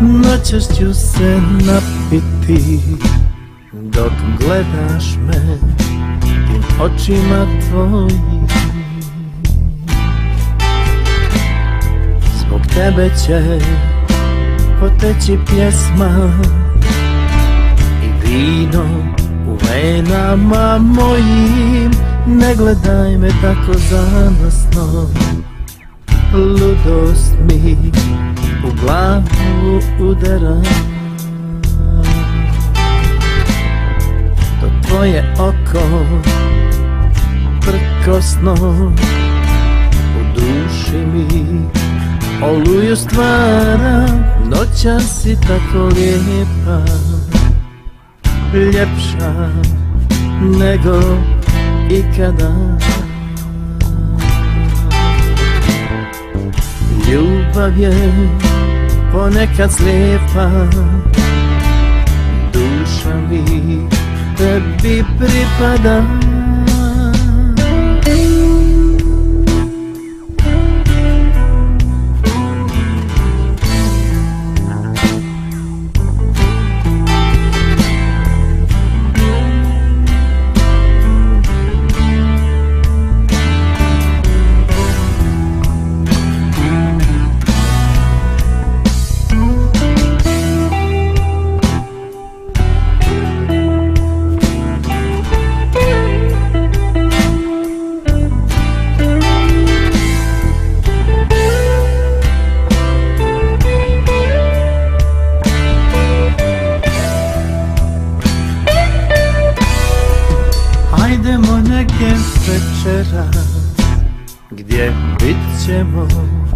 Noćas ću se napiti dok gledaš me tim očima tvojim. Zbog tebe će poteći pjesma i vino u venama mojim. Ne gledaj me tako zanosno, ludost mi u glavu udara. To tvoje oko prkosno u duši mi oluju stvara. Noćas si tako lijepa, ljepša nego ikada. Ljubav je ponekad slijepa, duša mi tebi pripada. Hajdemo neke večera gdje bit ćemo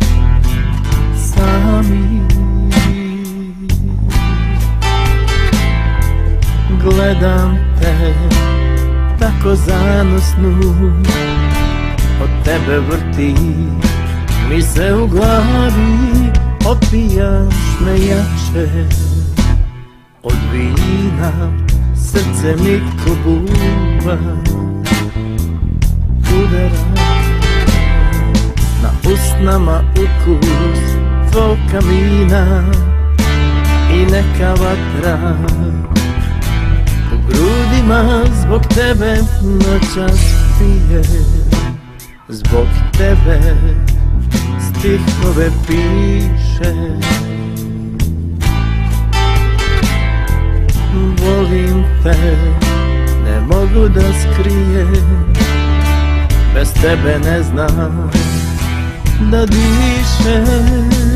sami. Gledam te tako zanosnu, od tebe vrti mi se u glavi. Opijaš me jače od vina, srce mi ko buba udara. Na usnama ukus tvog kamina i neka vatra u grudima. Zbog tebe noćas pije, zbog tebe stihove piše. Volim te, ne mogu da skrijem, bez tebe ne znam da dišem.